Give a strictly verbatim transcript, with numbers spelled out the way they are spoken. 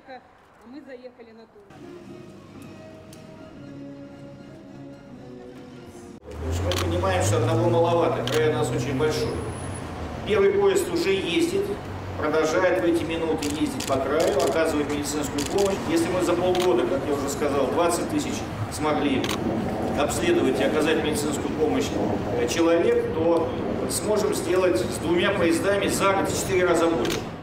Луганска, а мы заехали на тур. Мы понимаем, что одного маловато, край у нас очень большой. Первый поезд уже ездит, продолжает в эти минуты ездить по краю, оказывать медицинскую помощь. Если мы за полгода, как я уже сказал, двадцать тысяч смогли обследовать и оказать медицинскую помощь человек, то сможем сделать с двумя поездами за год в четыре раза больше.